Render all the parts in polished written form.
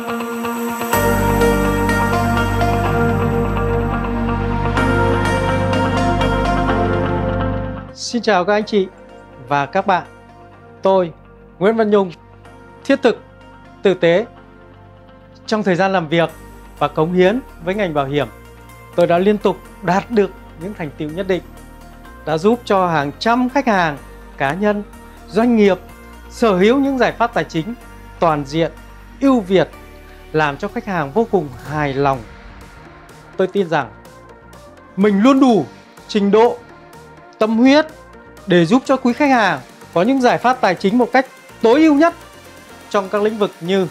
Xin chào các anh chị và các bạn. Tôi, Nguyễn Văn Nhung, thiết thực, tử tế. Trong thời gian làm việc và cống hiến với ngành bảo hiểm, tôi đã liên tục đạt được những thành tựu nhất định, đã giúp cho hàng trăm khách hàng, cá nhân, doanh nghiệp sở hữu những giải pháp tài chính toàn diện, ưu việt, làm cho khách hàng vô cùng hài lòng. Tôi tin rằng mình luôn đủ trình độ, tâm huyết để giúp cho quý khách hàng có những giải pháp tài chính một cách tối ưu nhất trong các lĩnh vực như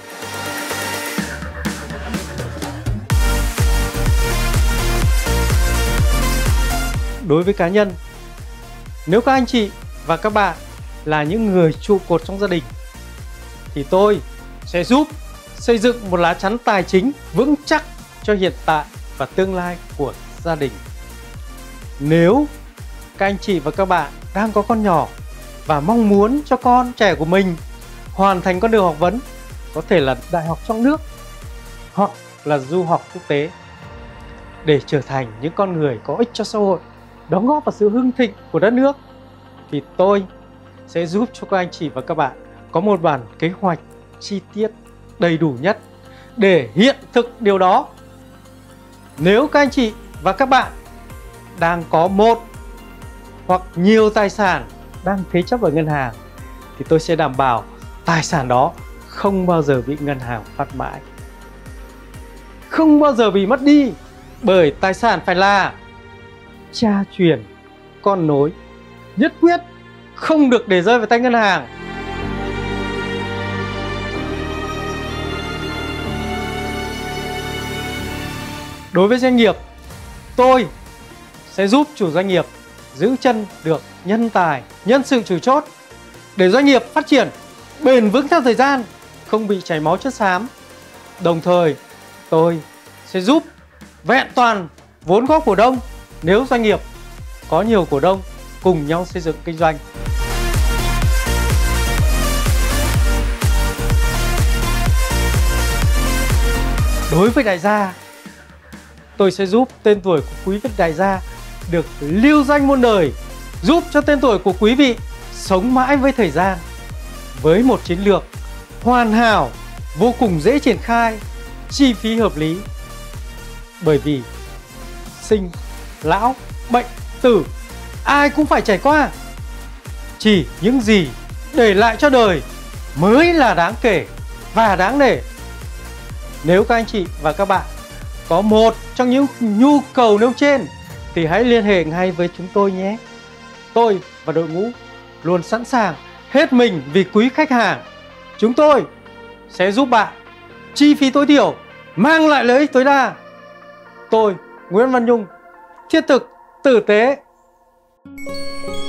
đối với cá nhân. Nếu các anh chị và các bạn là những người trụ cột trong gia đình thì tôi sẽ giúp xây dựng một lá chắn tài chính vững chắc cho hiện tại và tương lai của gia đình. Nếu các anh chị và các bạn đang có con nhỏ và mong muốn cho con trẻ của mình hoàn thành con đường học vấn, có thể là đại học trong nước hoặc là du học quốc tế, để trở thành những con người có ích cho xã hội, đóng góp vào sự hưng thịnh của đất nước, thì tôi sẽ giúp cho các anh chị và các bạn có một bản kế hoạch chi tiết đầy đủ nhất để hiện thực điều đó. Nếu các anh chị và các bạn đang có một hoặc nhiều tài sản đang thế chấp ở ngân hàng, thì tôi sẽ đảm bảo tài sản đó không bao giờ bị ngân hàng phát mãi, không bao giờ bị mất đi, bởi tài sản phải là cha truyền con nối, nhất quyết không được để rơi vào tay ngân hàng. Đối với doanh nghiệp, tôi sẽ giúp chủ doanh nghiệp giữ chân được nhân tài, nhân sự chủ chốt để doanh nghiệp phát triển bền vững theo thời gian, không bị chảy máu chất xám. Đồng thời, tôi sẽ giúp vẹn toàn vốn góp cổ đông nếu doanh nghiệp có nhiều cổ đông cùng nhau xây dựng kinh doanh. Đối với đại gia, tôi sẽ giúp tên tuổi của quý vị đại gia được lưu danh muôn đời, giúp cho tên tuổi của quý vị sống mãi với thời gian, với một chiến lược hoàn hảo, vô cùng dễ triển khai, chi phí hợp lý. Bởi vì sinh, lão, bệnh, tử ai cũng phải trải qua. Chỉ những gì để lại cho đời mới là đáng kể và đáng nể. Nếu các anh chị và các bạn có một trong những nhu cầu nêu trên thì hãy liên hệ ngay với chúng tôi nhé. Tôi và đội ngũ luôn sẵn sàng hết mình vì quý khách hàng. Chúng tôi sẽ giúp bạn chi phí tối thiểu, mang lại lợi ích tối đa. Tôi, Nguyễn Văn Nhung, thiết thực, tử tế.